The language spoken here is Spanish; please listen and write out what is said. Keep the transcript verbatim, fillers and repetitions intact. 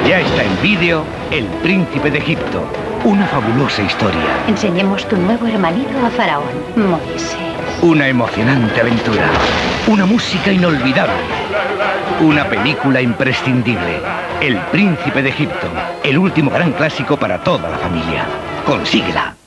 Ya está en vídeo El Príncipe de Egipto. Una fabulosa historia. Enseñemos tu nuevo hermanito a Faraón, Moisés. Una emocionante aventura. Una música inolvidable. Una película imprescindible. El Príncipe de Egipto. El último gran clásico para toda la familia. Consíguela.